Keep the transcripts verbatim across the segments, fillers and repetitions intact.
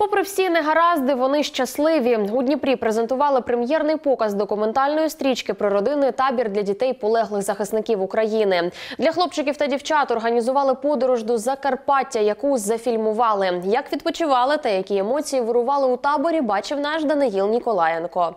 Попри всі негаразди, вони щасливі. У Дніпрі презентували прем'єрний показ документальної стрічки про родинний табір для дітей полеглих захисників України. Для хлопчиків та дівчат організували подорож до Закарпаття, яку зафільмували. Як відпочивали та які емоції вирували у таборі, бачив наш Даниїл Ніколаєнко.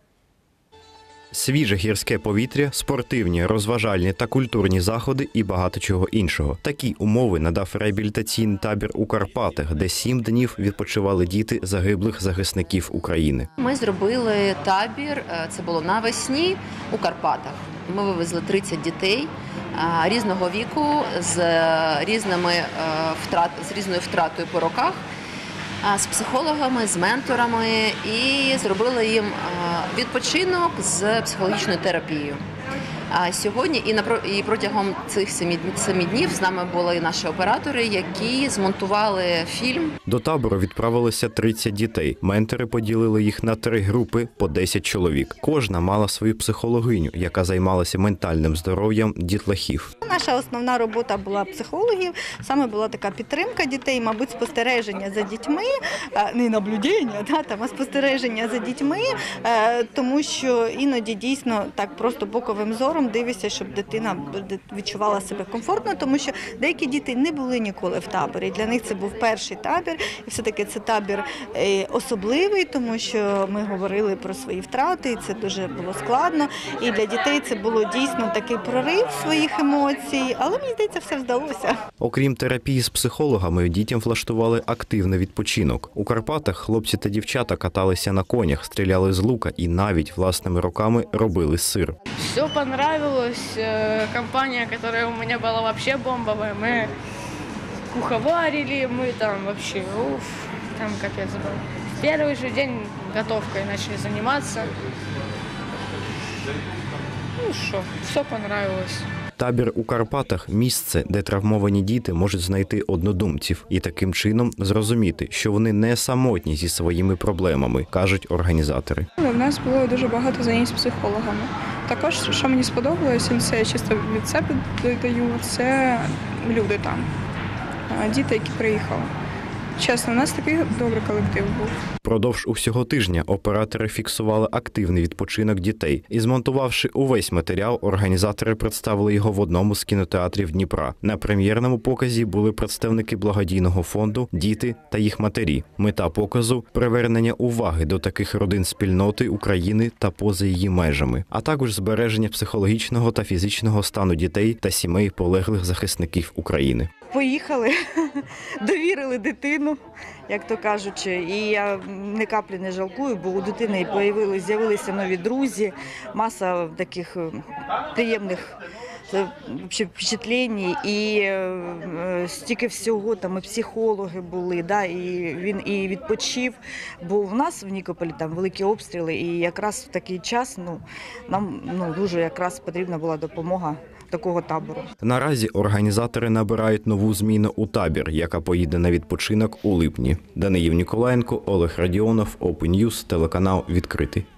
Свіже гірське повітря, спортивні, розважальні та культурні заходи і багато чого іншого. Такі умови надав реабілітаційний табір у Карпатах, де сім днів відпочивали діти загиблих захисників України. Ми зробили табір, це було навесні у Карпатах. Ми вивезли тридцять дітей різного віку, з, різними, з різною втратою по роках, з психологами, з менторами і зробили їм відпочинок з психологічною терапією. А сьогодні і, і протягом цих семи, семи днів з нами були наші оператори, які змонтували фільм. До табору відправилося тридцять дітей. Ментори поділили їх на три групи по десять чоловік. Кожна мала свою психологиню, яка займалася ментальним здоров'ям дітлахів. Наша основна робота була психологів, саме була така підтримка дітей, мабуть, спостереження за дітьми, не наблюдення, да, там, а спостереження за дітьми, тому що іноді дійсно так просто боковим зором дивишся, щоб дитина відчувала себе комфортно, тому що деякі діти не були ніколи в таборі. Для них це був перший табір, і все-таки це табір особливий, тому що ми говорили про свої втрати, і це дуже було складно. І для дітей це було дійсно такий прорив своїх емоцій, але мені здається, все вдалося. Окрім терапії з психологами, дітям влаштували активний відпочинок. У Карпатах хлопці та дівчата каталися на конях, стріляли з лука і навіть власними руками робили сир. Все понравилось. Компания, которая у меня была вообще бомбовая. Мы куховарили, мы там вообще, уф, там капец был. В первый же день готовкой начали заниматься. Ну что, все понравилось. Табір у Карпатах – місце, де травмовані діти можуть знайти однодумців і таким чином зрозуміти, що вони не самотні зі своїми проблемами, кажуть організатори. У нас було дуже багато занять з психологами. Також, що мені сподобалося, і це я чисто від себе додаю, це люди там, діти, які приїхали. Чесно, у нас такий добрий колектив був. Продовж усього тижня оператори фіксували активний відпочинок дітей. І змонтувавши увесь матеріал, організатори представили його в одному з кінотеатрів Дніпра. На прем'єрному показі були представники благодійного фонду, діти та їх матері. Мета показу – привернення уваги до таких родин спільноти України та поза її межами, а також збереження психологічного та фізичного стану дітей та сімей полеглих захисників України. Поїхали, довірили дитину, як то кажучи, і я ні каплі не жалкую, бо у дитини з'явилися нові друзі, маса таких приємних впечатлень, і стільки всього, там і психологи були, да, і він і відпочив, бо в нас в Нікополі там великі обстріли, і якраз в такий час ну, нам ну, дуже якраз потрібна була допомога такого табору. Наразі організатори набирають нову зміну у табір, яка поїде на відпочинок у липні. Даниїл Ніколаєнко, Олег Радіонов, Open News, телеканал «Відкритий».